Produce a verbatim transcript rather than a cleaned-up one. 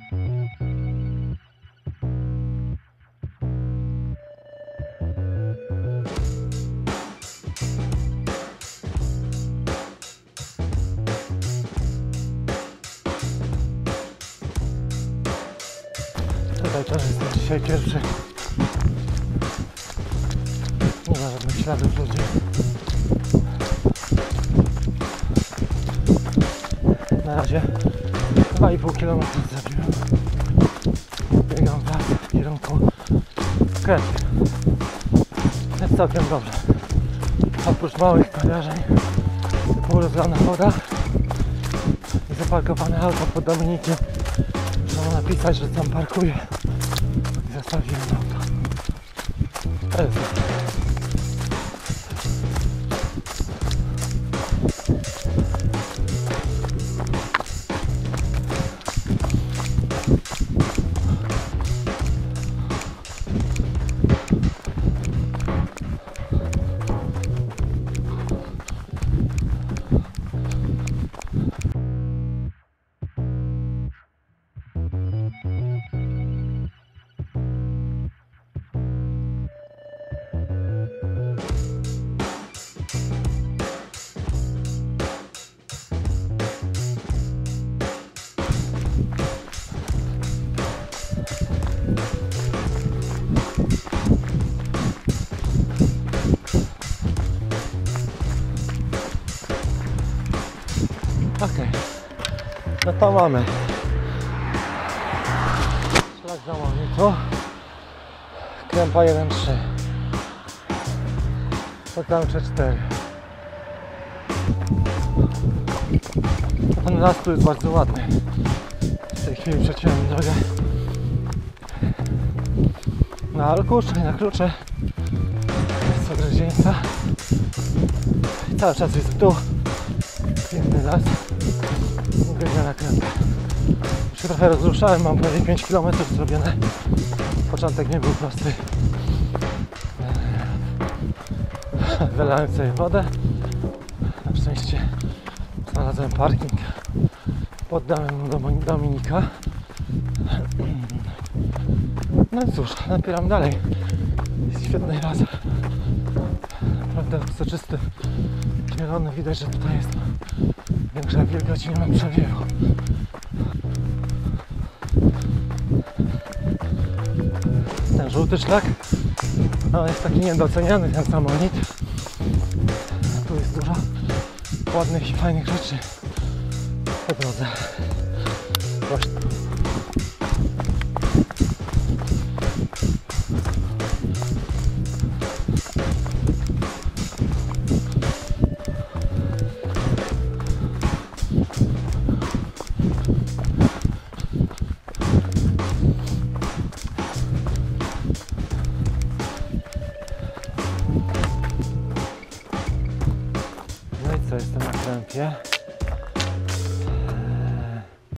Tutaj też jestem dzisiaj pierwszy. Nie ma żadnych śladów ludzi. Na razie dwa i pół kilometra zrobiłem. Biegam teraz w kierunku Krępy. Jest całkiem dobrze. Oprócz małych kojarzeń, typu rozlana woda i zaparkowane auto pod Dominikiem. Trzeba napisać, że tam parkuję i zostawiłem auto. To jest dobrze. Okej, okay. No to mamy szlak Zamownicu, Krępa jeden trzy, Total trzy cztery. Ten las tu jest bardzo ładny. W tej chwili przeciąłem drogę na Alkusz i na Klucze. Jest Ogrodzieńca i cały czas jest w dół. Piękny las. Biegę na Krępę. Już się trochę rozruszałem, mam prawie pięć kilometrów zrobione. Początek nie był prosty. Wylałem sobie wodę. Na szczęście znalazłem parking pod domem Dominika. No i cóż, napieram dalej. Jest świetny las. Naprawdę soczysty, zielony. Widać, że tutaj jest większa wilgoć i nie mam przewiewu. Ten żółty szlak, no, jest taki niedoceniany, ten samonit. Tu jest dużo ładnych i fajnych rzeczy po drodze. Właśnie. No i co, jestem na Krępie.